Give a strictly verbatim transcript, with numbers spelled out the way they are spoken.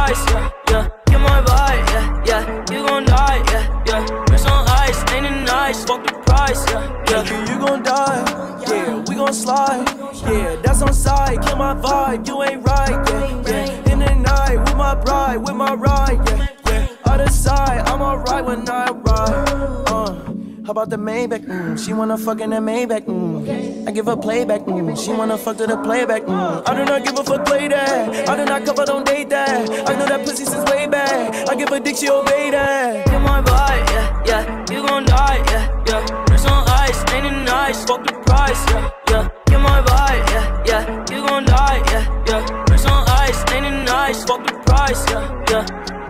price, yeah, yeah. Get my vibe, yeah, yeah. You gon' die, yeah, yeah. Wrist on ice, ain't it nice? Fuck the price, yeah, yeah. You, you gon' die, yeah. We gon' slide, yeah. That's on side, kill my vibe. You ain't right, yeah, yeah. In the night with my bride, with my ride, yeah, yeah. Other side, I'm alright when I ride. Uh, how about the Maybach? Mm, she wanna fuck in the Maybach. Mm. I give her playback. Mm. She wanna fuck to the playback. Mm. I do not give a fuck, play that. I do not cover, don't date that. I know that pussy since way back. I give her dick, she obey that. Get my vibe, yeah, yeah. You gon' die, yeah, yeah. Wrist on ice, ain't it nice? Fuck the price, yeah, yeah. Get my vibe, yeah, yeah. You gon' die, yeah, yeah. Wrist on ice, ain't it nice? Fuck the price, yeah, yeah.